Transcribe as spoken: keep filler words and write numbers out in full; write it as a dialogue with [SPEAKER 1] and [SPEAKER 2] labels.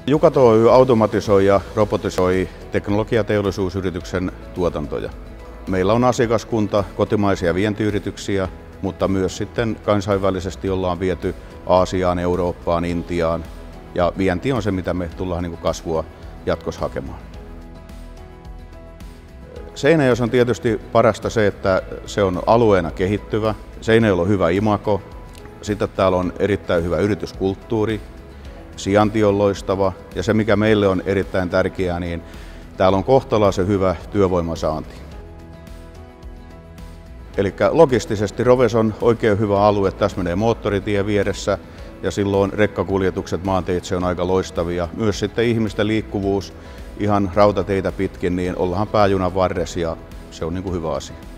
[SPEAKER 1] Jukato Oy automatisoi ja robotisoi teknologiateollisuusyrityksen tuotantoja. Meillä on asiakaskunta, kotimaisia vientiyrityksiä, mutta myös sitten kansainvälisesti ollaan viety Aasiaan, Eurooppaan, Intiaan. Ja vienti on se, mitä me tullaan niin kuin kasvua jatkossa hakemaan. Seinäjoessa on tietysti parasta se, että se on alueena kehittyvä. Seinäjoella on hyvä imago. Sitten täällä on erittäin hyvä yrityskulttuuri. Sijainti on loistava. Ja se, mikä meille on erittäin tärkeää, niin täällä on kohtalaisen hyvä työvoimasaanti. Eli logistisesti Roves on oikein hyvä alue. Tässä menee moottoritie vieressä ja silloin rekkakuljetukset maanteitse on aika loistavia. Myös sitten ihmisten liikkuvuus ihan rautateitä pitkin, niin ollaan pääjunan varressa ja se on niin kuin hyvä asia.